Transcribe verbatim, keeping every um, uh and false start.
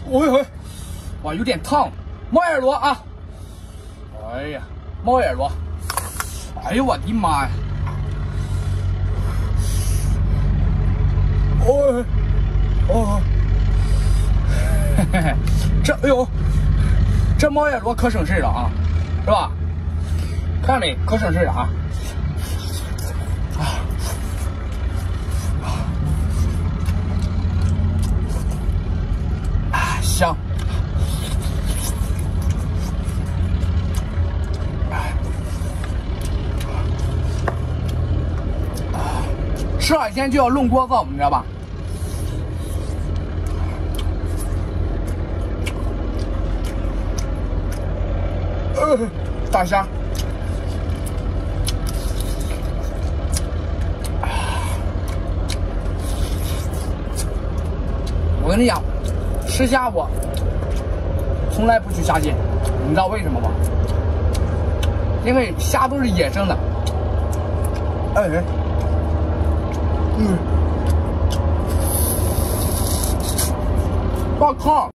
哦呦，哇，有点烫，猫耳朵啊！哎呀，猫耳朵！哎呦我的妈呀！哦哦，嘿嘿嘿，这哎呦，这猫耳朵可省事了啊，是吧？看没，可省事了啊！啊，香！吃海鲜就要弄锅子，你知道吧？呃，大虾。我跟你讲，吃虾我从来不去虾街，你知道为什么吗？因为虾都是野生的。哎，嗯，我靠！